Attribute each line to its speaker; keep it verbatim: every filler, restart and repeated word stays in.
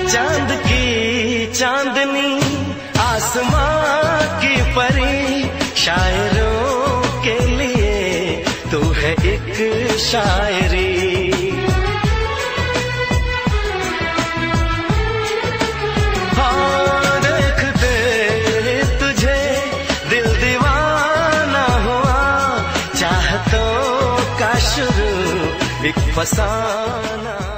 Speaker 1: चांद की चांदनी आसमां की परी, शायरों के लिए तू है एक शायरी। हाँ देखते तुझे दिल दीवाना हुआ, चाहतों का शुरू एक फसाना।